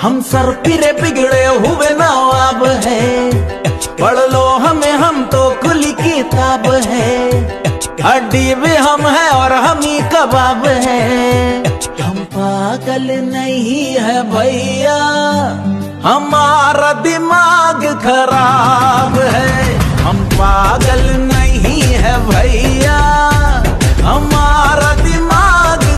हम सर पिरे बिगड़े हुए नवाब है, पढ़ लो हमें हम तो खुली किताब है। हड्डी भी हम है और हम ही कबाब है। हम पागल नहीं है भैया, हमारा दिमाग खराब है।